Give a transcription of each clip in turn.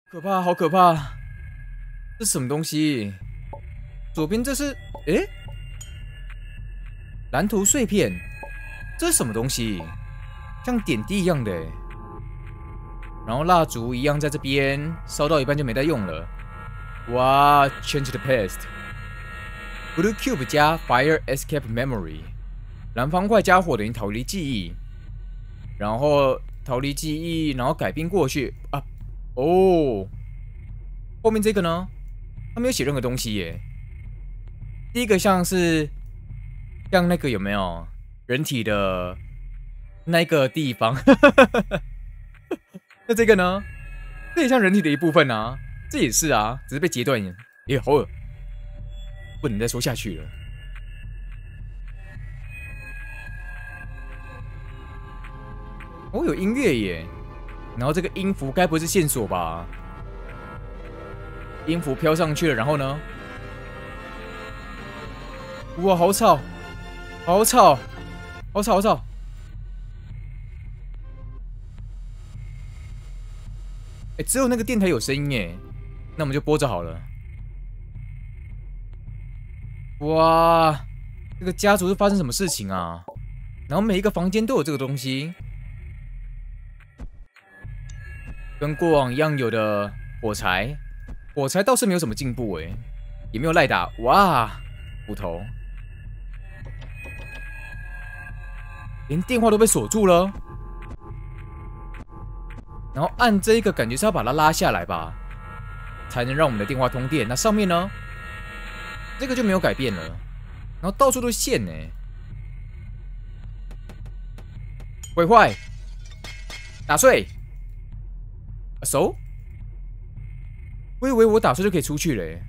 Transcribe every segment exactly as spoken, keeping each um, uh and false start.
可怕，好可怕！这是什么东西？左边这是，诶，蓝图碎片，这是什么东西？像点滴一样的，然后蜡烛一样在这边烧到一半就没再用了。哇 ，Change the past。Blue cube 加 Fire escape memory， 蓝方块加火等于逃离记忆，然后逃离记忆，然后改变过去啊。哦，后面这个呢？他没有写任何东西耶。第一个像是像那个有没有人体的那个地方？那这个呢？这也像人体的一部分啊，这也是啊，只是被截断。耶，好恶，不能再说下去了。哦，有音乐耶，然后这个音符该不是线索吧？音符飘上去了，然后呢？哇，好吵，好吵，好吵，好吵！哎，只有那个电台有声音耶，那我们就播着好了。哇，这个家族是发生什么事情啊？然后每一个房间都有这个东西，跟过往一样有的火柴，火柴倒是没有什么进步哎，也没有赖打。哇，斧头。连电话都被锁住了，然后按这一个，感觉是要把它拉下来吧，才能让我们的电话通电。那上面呢，这个就没有改变了，然后到处都是线呢，毁坏，打碎，熟。我以为我打碎就可以出去了耶，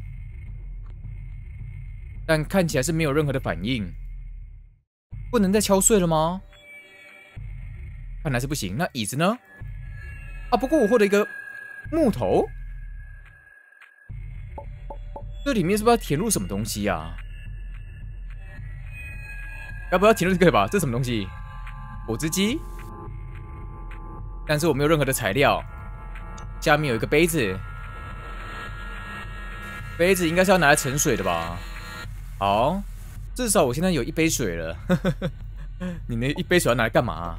但看起来是没有任何的反应。不能再敲碎了吗？看来是不行。那椅子呢？啊，不过我获得一个木头，这里面是不是要填入什么东西啊？要不要填入这个吧？这是什么东西？果汁机？但是我没有任何的材料。下面有一个杯子，杯子应该是要拿来盛水的吧？好，至少我现在有一杯水了。你那一杯水要拿来干嘛啊？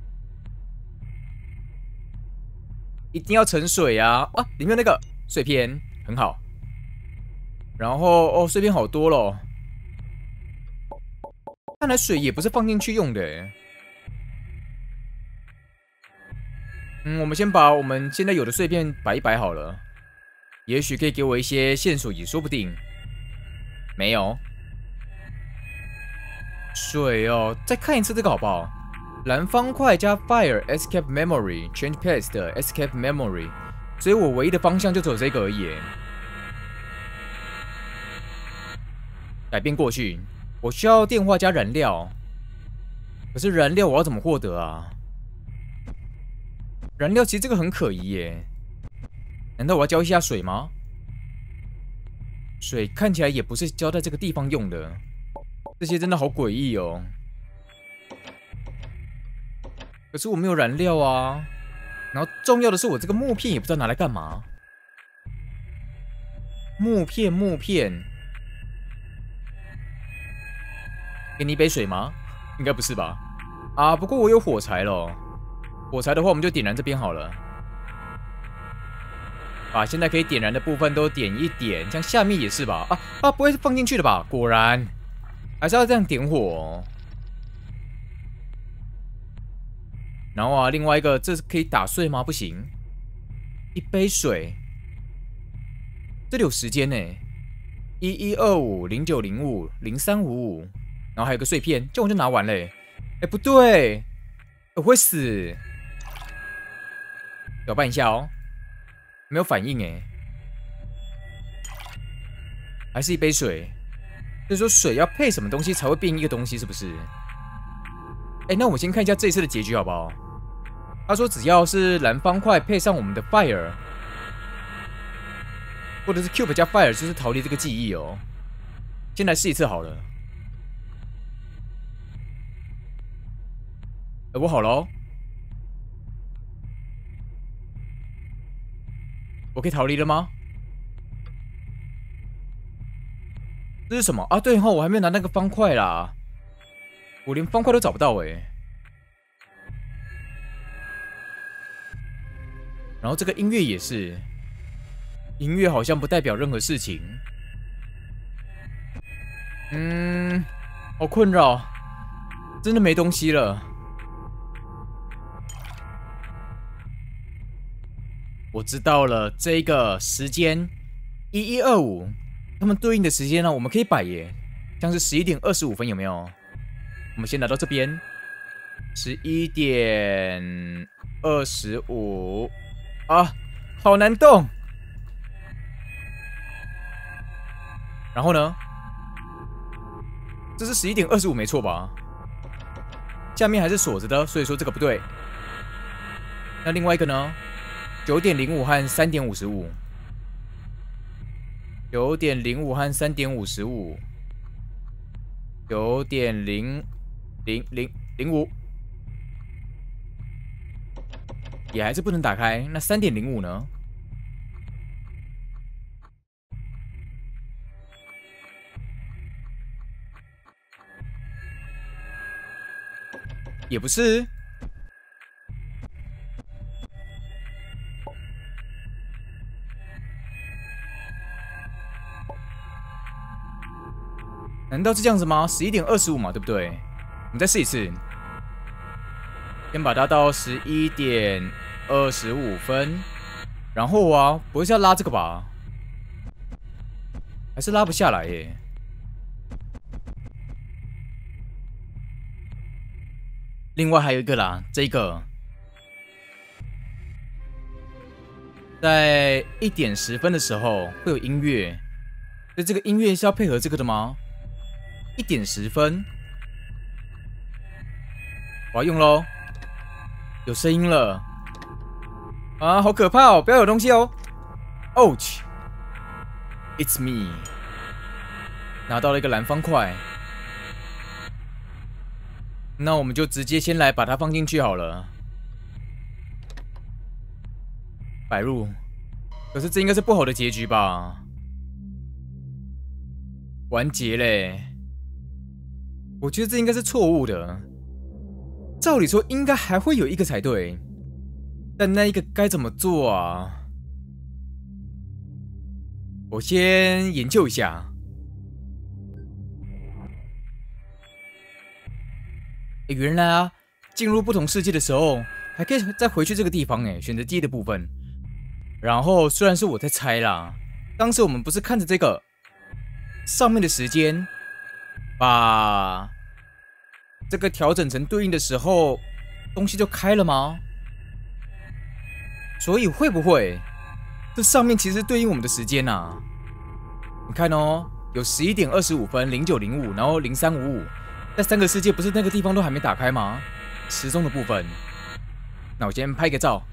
一定要盛水啊！啊，里面那个碎片很好。然后哦，碎片好多咯。看来水也不是放进去用的。嗯，我们先把我们现在有的碎片摆一摆好了，也许可以给我一些线索，也说不定。没有水哦，再看一次这个好不好？蓝方块加 Fire escape memory change past escape memory， 所以我唯一的方向就只有这个而已。改变过去，我需要电话加燃料，可是燃料我要怎么获得啊？燃料其实这个很可疑耶，难道我要浇一下水吗？水看起来也不是浇在这个地方用的，这些真的好诡异哦。可是我没有燃料啊，然后重要的是我这个木片也不知道拿来干嘛。木片，木片，给你一杯水吗？应该不是吧？啊，不过我有火柴了，火柴的话我们就点燃这边好了。把现在可以点燃的部分都点一点，像下面也是吧？啊啊，不会是放进去的吧？果然，还是要这样点火哦。然后啊，另外一个，这是可以打碎吗？不行。一杯水，这里有时间呢，一一二五零九零五零三五五，然后还有个碎片，这样我就拿完嘞。哎，不对，我会死。搅拌一下哦，没有反应哎，还是一杯水。所以说水要配什么东西才会变一个东西，是不是？哎，那我先看一下这一次的结局好不好？他说只要是蓝方块配上我们的 fire， 或者是 cube 加 fire， 就是逃离这个记忆哦。先来试一次好了。呃，我好了哦。 我可以逃离了吗？这是什么啊？对哈，我还没有拿那个方块啦，我连方块都找不到哎、欸。然后这个音乐也是，音乐好像不代表任何事情。嗯，好困扰，真的没东西了。我知道了，这个时间一一二五，他们对应的时间呢，我们可以摆耶，像是十一点二十五分有没有？我们先来到这边，十一点二十五啊，好难动。然后呢？这是十一点二十五没错吧？下面还是锁着的，所以说这个不对。那另外一个呢？九点零五和三点五十五，九点零五和三点五十五，九点零零零零五，也还是不能打开。那三点零五呢？也不是。难道是这样子吗？十一点二十五嘛，对不对？我们再试一次，先把它到十一点二十五分，然后啊，不会是要拉这个吧？还是拉不下来耶？另外还有一个啦，这个在一点十分的时候会有音乐，所以这个音乐是要配合这个的吗？一点十分，我要用喽，有声音了啊，好可怕哦！不要有东西哦。Ouch! It's me. 拿到了一个蓝方块，那我们就直接先来把它放进去好了。摆入，可是这应该是不好的结局吧？完结嘞！我觉得这应该是错误的。照理说应该还会有一个才对，但那一个该怎么做啊？我先研究一下。欸、原来啊，进入不同世界的时候，还可以再回去这个地方哎，选择记忆的部分。然后虽然是我在猜啦，当时我们不是看着这个上面的时间，把这个调整成对应的时候，东西就开了吗？所以会不会这上面其实对应我们的时间啊？你看哦，有十一点二十五分、零九零五，然后零三五五，那三个世界不是那个地方都还没打开吗？时钟的部分，那我先拍个照。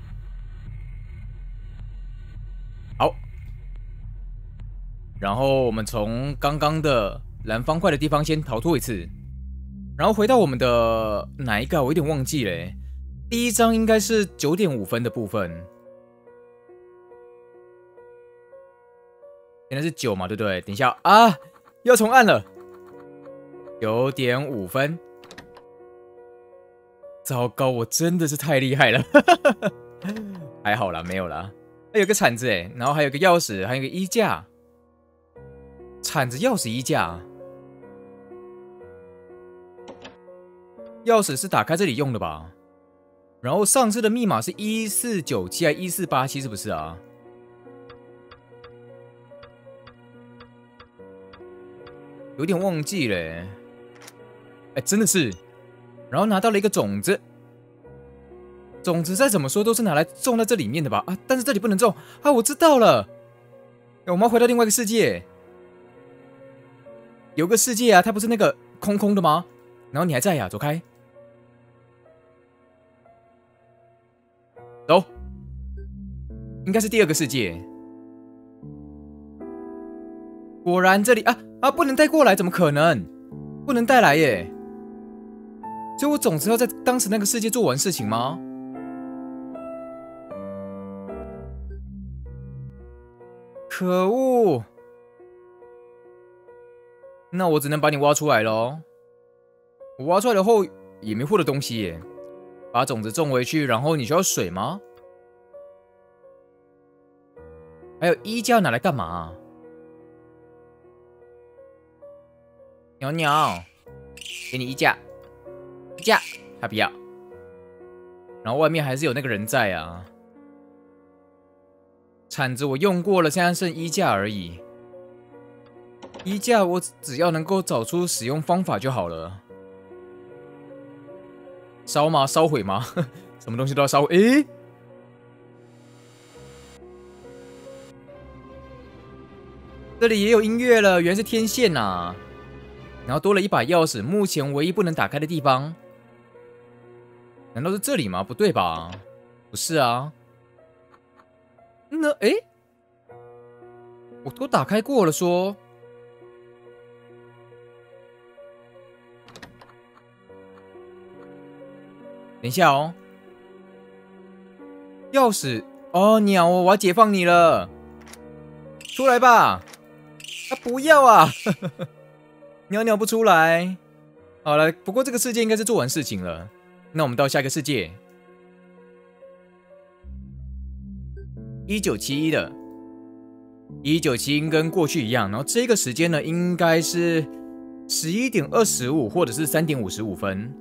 好，然后我们从刚刚的蓝方块的地方先逃脱一次，然后回到我们的哪一个、啊？我有点忘记了。第一张应该是九点五分的部分，现在是九嘛，对不对？等一下啊，要重按了，九点五分。糟糕，我真的是太厉害了，还好啦，没有啦。还有个铲子哎，然后还有个钥匙，还有个衣架。铲子、钥匙、衣架。钥匙是打开这里用的吧？然后上次的密码是一四九七还一四八七，是不是啊？有点忘记了。哎、欸，真的是。然后拿到了一个种子。种子再怎么说都是拿来种在这里面的吧？啊，但是这里不能种啊！我知道了，欸、我们要回到另外一个世界。有个世界啊，它不是那个空空的吗？然后你还在呀、啊，走开，走，应该是第二个世界。果然这里啊啊，不能带过来，怎么可能？不能带来耶！所以我总是要在当时那个世界做完事情吗？ 可恶！那我只能把你挖出来咯。我挖出来了后也没获得东西耶。把种子种回去，然后你需要水吗？还有衣架拿来干嘛？鸟鸟，给你衣架，衣架，他不要。然后外面还是有那个人在啊。铲子我用过了，现在剩衣架而已。衣架我只要能够找出使用方法就好了。烧吗？烧毁吗？什么东西都要烧毁？诶，这里也有音乐了，原来是天线啊！然后多了一把钥匙，目前唯一不能打开的地方，难道是这里吗？不对吧？不是啊。那诶，我都打开过了说。等一下哦，钥匙哦，鸟哦，我要解放你了，出来吧！啊，不要啊！鸟鸟不出来。好了，不过这个世界应该是做完事情了，那我们到下一个世界。一九七一的，一九七一跟过去一样，然后这个时间呢，应该是十一点二十五或者是三点五十五分。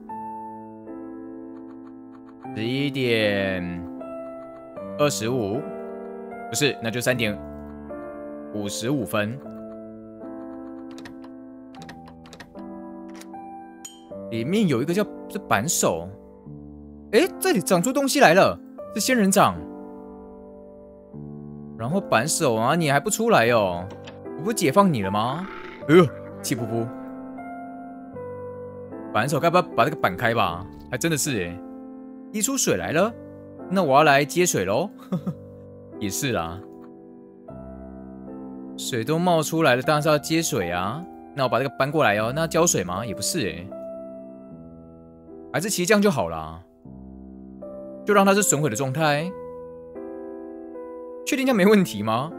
十一点二十五，不是，那就三点五十五分。里面有一个叫这扳手，哎，这里长出东西来了，是仙人掌。然后扳手啊，你还不出来哦？我不是解放你了吗？哎呦，气噗噗！扳手该不要把这个扳开吧？还真的是哎。滴出水来了，那我要来接水喽。也是啦，水都冒出来了，当然是要接水啊。那我把这个搬过来哦，那要浇水吗？也不是哎，还是其实这样就好啦，就让它是损毁的状态。确定这样没问题吗？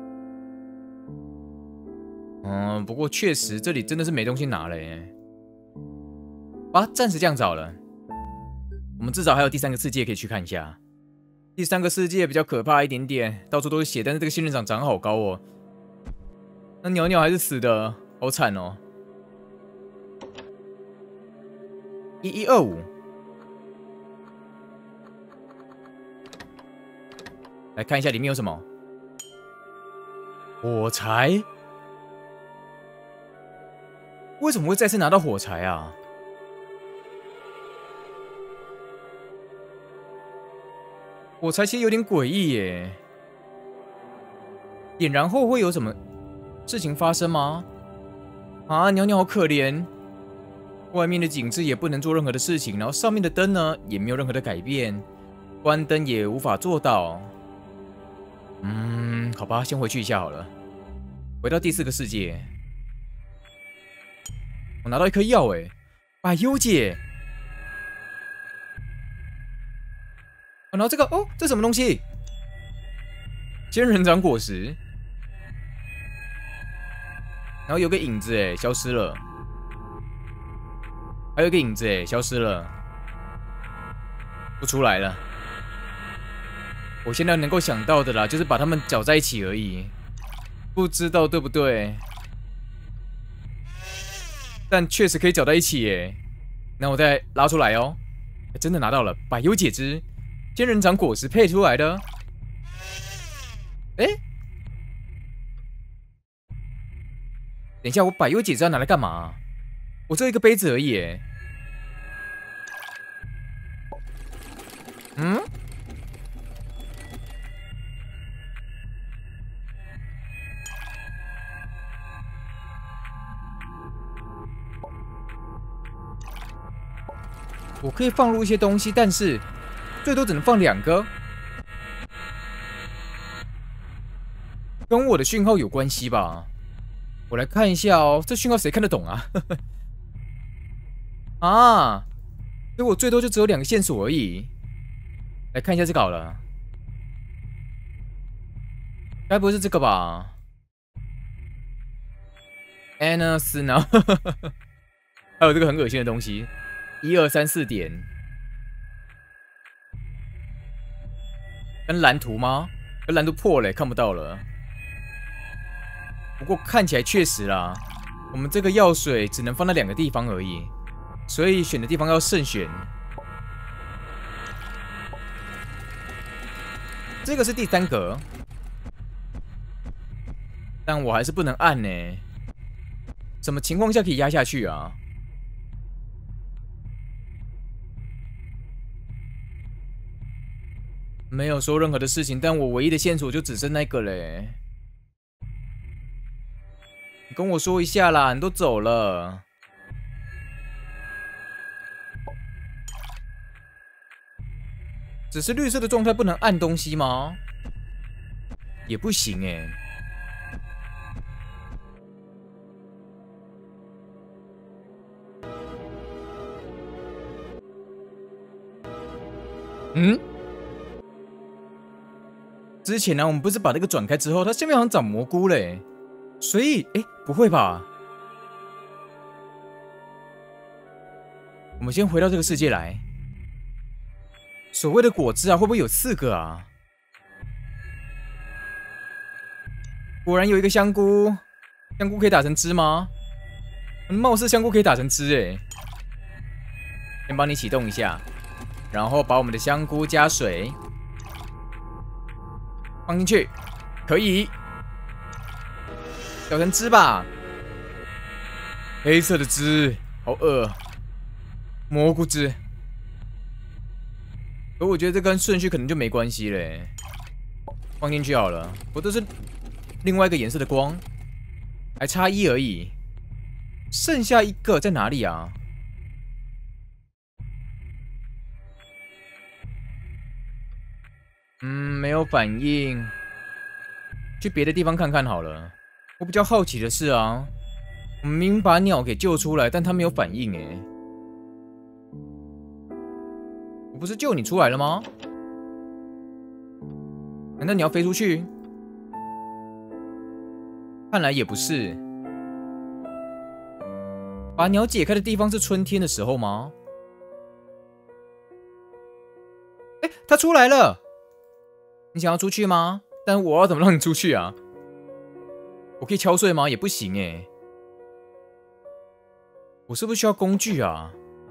嗯，不过确实这里真的是没东西拿了耶。啊，暂时这样找了。我们至少还有第三个世界可以去看一下。第三个世界比较可怕一点点，到处都是血，但是这个仙人掌长好高哦。那鸟鸟还是死的，好惨哦。一一二五，来看一下里面有什么。火柴？为什么会再次拿到火柴啊？火柴其实有点诡异耶，点燃后会有什么事情发生吗？啊，鸟鸟好可怜，外面的景致也不能做任何的事情，然后上面的灯呢也没有任何的改变，关灯也无法做到。嗯，好吧，先回去一下好了。回到第四个世界，我拿到一颗药哎，百优解。然后这个哦，这什么东西？仙人掌果实。然后有个影子哎，消失了。还有一个影子哎，消失了，不出来了。我现在能够想到的啦，就是把它们搅在一起而已，不知道对不对？但确实可以搅在一起耶。那我再拉出来哦，真的拿到了百优解之。仙人掌果实配出来的，哎，等一下，我百优解之要拿来干嘛？我只有一个杯子而已，哎，嗯，我可以放入一些东西，但是最多只能放两个，跟我的讯号有关系吧？我来看一下哦，这讯号谁看得懂啊？啊，所以我最多就只有两个线索而已。来看一下这个好了。 该不会是这个吧 ？Anus 呢？还有这个很恶心的东西，一二三四点，跟蓝图吗？跟蓝图破了，看不到了。不过看起来确实啦，我们这个药水只能放在两个地方而已，所以选的地方要慎选。这个是第三格，但我还是不能按呢。什么情况下可以压下去啊？没有说任何的事情，但我唯一的线索就只剩那个嘞。你跟我说一下啦，你都走了。只是绿色的状态不能按东西吗？也不行哎。嗯？之前呢、啊，我们不是把那个转开之后，它下面好像长蘑菇嘞，所以，哎，不会吧？我们先回到这个世界来。所谓的果汁啊，会不会有四个啊？果然有一个香菇，香菇可以打成汁吗？貌似香菇可以打成汁哎。先帮你启动一下，然后把我们的香菇加水放进去，可以搅成汁吧。黑色的汁，好饿，蘑菇汁。可我觉得这跟顺序可能就没关系嘞，放进去好了。我都是另外一个颜色的光，还差一而已，剩下一个在哪里啊？嗯，没有反应，去别的地方看看好了。我比较好奇的是啊，我们明明把鸟给救出来，但它没有反应哎。我不是救你出来了吗？难道你要飞出去？看来也不是。把鸟解开的地方是春天的时候吗？哎，它出来了！你想要出去吗？但我要怎么让你出去啊？我可以敲碎吗？也不行哎。我是不是需要工具啊？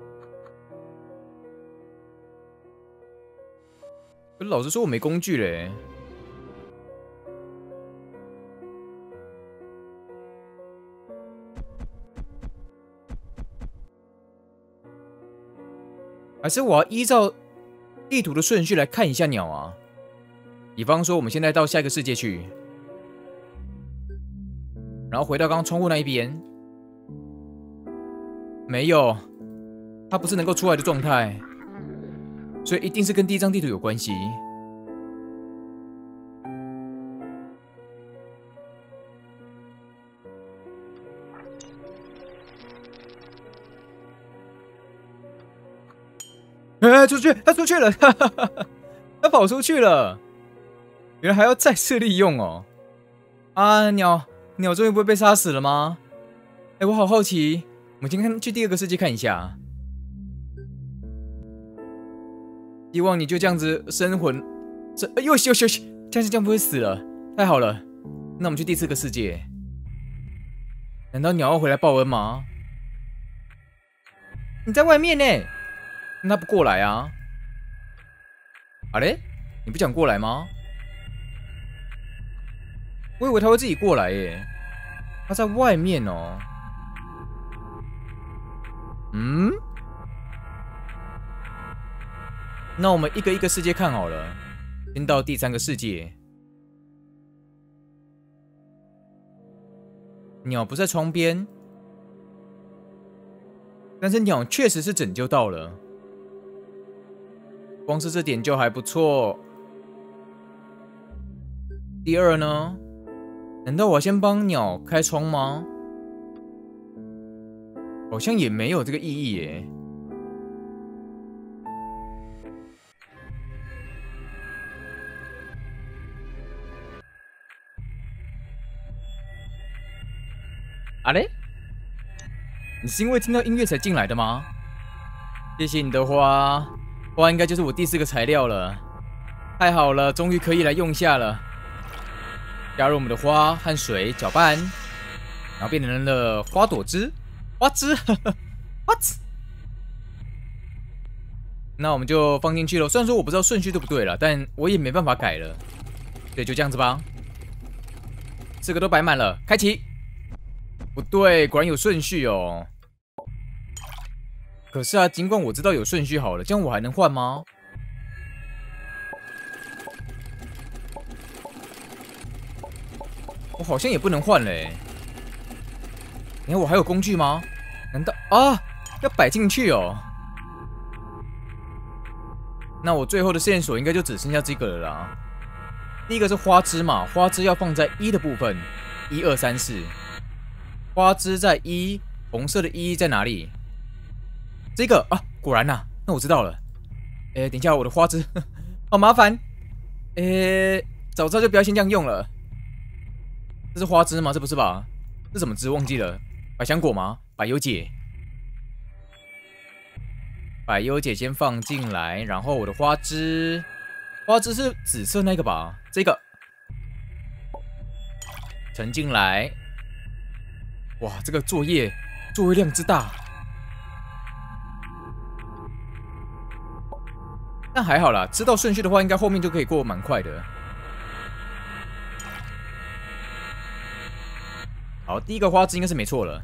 老实说，我没工具嘞。还是我要依照地图的顺序来看一下鸟啊？比方说，我们现在到下一个世界去，然后回到刚刚窗户那一边，没有，它不是能够出来的状态，所以一定是跟第一张地图有关系。哎，出去！他出去了，哈哈哈哈，他跑出去了。原来还要再次利用哦！啊，鸟鸟终于不会被杀死了吗？哎，我好好奇，我们先看去第二个世界看一下。希望你就这样子生魂，这哎呦呦呦，这样这样不会死了，太好了。那我们去第四个世界。难道鸟要回来报恩吗？你在外面呢，那他不过来啊？啊嘞，你不想过来吗？我以为他会自己过来耶，他在外面哦。嗯，那我们一个一个世界看好了，先到第三个世界。鸟不在窗边，但是鸟确实是拯救到了，光是这点就还不错。第二呢？难道我先帮鸟开窗吗？好像也没有这个意义耶。 啊嘞？你是因为听到音乐才进来的吗？谢谢你的花，花应该就是我第四个材料了。太好了，终于可以来用一下了。加入我们的花和水搅拌，然后变成了花朵汁、花汁，花汁。那我们就放进去了。虽然说我不知道顺序对不对了，但我也没办法改了。对，就这样子吧。四个都摆满了，开启。不对，果然有顺序哦。可是啊，尽管我知道有顺序好了，这样我还能换吗？我好像也不能换嘞。你看我还有工具吗？难道啊要摆进去哦？那我最后的线索应该就只剩下这个了啦。第一个是花枝嘛，花枝要放在一的部分，一二三四。花枝在一，红色的一在哪里？这个啊，果然呐、啊，那我知道了。哎，等一下，我的花枝好麻烦。哎，早知道就不要先这样用了。这是花枝吗？这不是吧？这什么枝？忘记了。百香果吗？百优解。百优解先放进来，然后我的花枝，花枝是紫色那个吧？这个盛进来。哇，这个作业作业量之大。但还好啦，知道顺序的话，应该后面就可以过蛮快的。好，第一个花枝应该是没错了。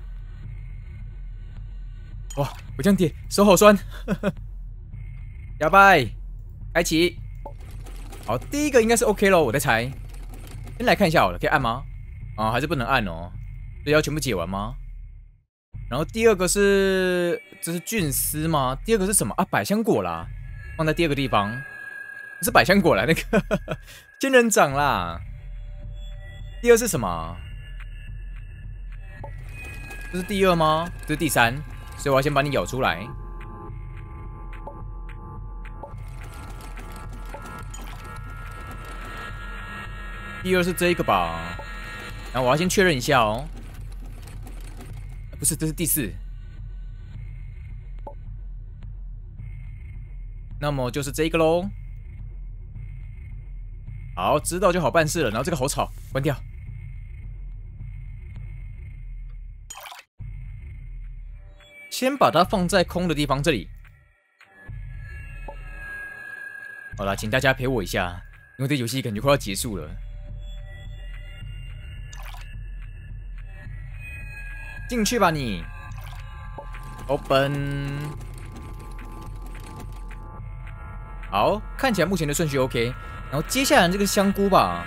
哇，我这样点手好酸。哑巴，开启。好，第一个应该是 OK 咯，我在猜。先来看一下好了，可以按吗？啊，还是不能按哦。所以要全部解完吗？然后第二个是，这是菌丝吗？第二个是什么啊？百香果啦。放在第二个地方，不是百香果啦，那个仙人掌啦。第二是什么？这是第二吗？这是第三，所以我要先把你咬出来。第二是这个吧？然后我要先确认一下哦。不是，这是第四。那么就是这个咯。好，知道就好办事了。然后这个好吵，关掉。先把它放在空的地方，这里。好啦，请大家陪我一下，因为这游戏感觉快要结束了。进去吧你 ，Open。好，看起来目前的顺序 OK， 然后接下来这个香菇吧，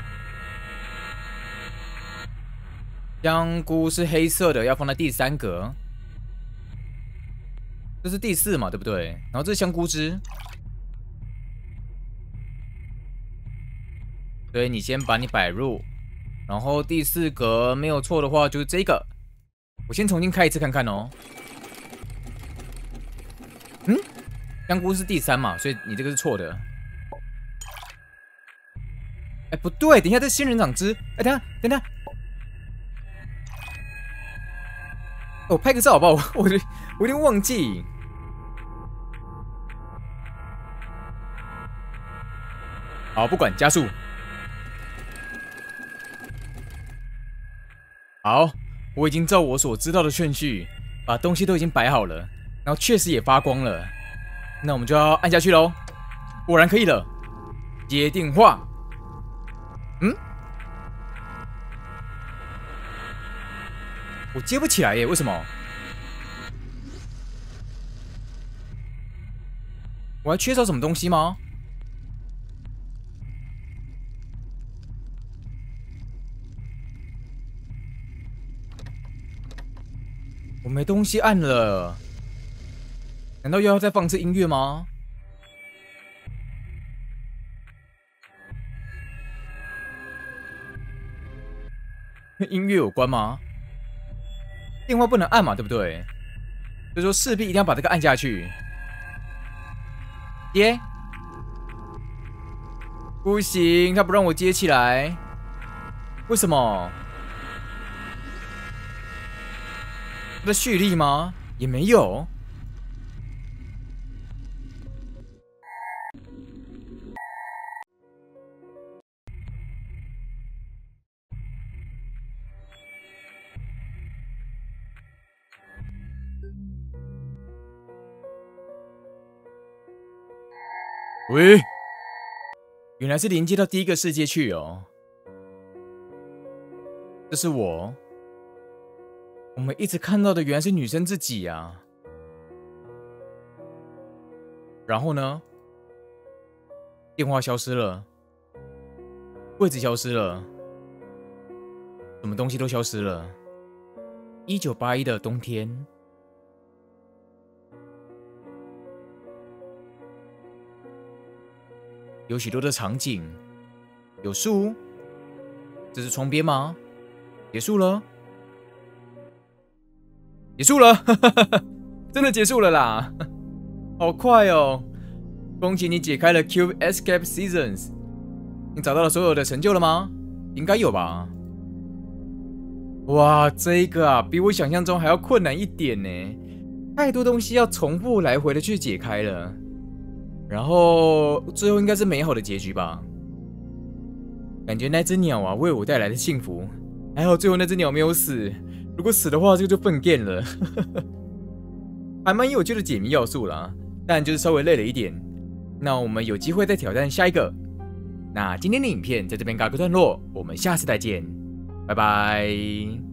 香菇是黑色的，要放在第三格，这是第四嘛，对不对？然后这是香菇汁，所以你先把你摆入，然后第四格没有错的话就是这个，我先重新开一次看看哦。嗯？香菇是第三嘛，所以你这个是错的。哎，不对，等一下，这仙人掌汁。哎，等一下，等一下，我、哦、拍个照好不好？我我有点忘记。好，不管加速。好，我已经照我所知道的顺序，把东西都已经摆好了，然后确实也发光了。那我们就要按下去喽。果然可以了，接电话。嗯？我接不起来耶，为什么？我还缺少什么东西吗？我没东西按了。难道又要再放一次音乐吗？跟音乐有关吗？电话不能按嘛，对不对？所以说势必一定要把这个按下去。接，不行，他不让我接起来，为什么？ 它的蓄力吗？也没有。喂，原来是连接到第一个世界去哦。这是我，我们一直看到的原来是女生自己啊。然后呢？电话消失了，位置消失了，什么东西都消失了。一九八一的冬天，有许多的场景，有树，这是窗边吗？结束了，结束了，真的结束了啦！好快哦！恭喜你解开了 Cube Escape Seasons。你找到了所有的成就了吗？应该有吧。哇，这个啊，比我想象中还要困难一点呢。太多东西要重复来回的去解开了。然后最后应该是美好的结局吧。感觉那只鸟啊，为我带来的幸福。还好最后那只鸟没有死，如果死的话，这个就粪便了。还蛮有趣的解谜要素啦，但就是稍微累了一点。那我们有机会再挑战下一个。那今天的影片在这边告个段落，我们下次再见，拜拜。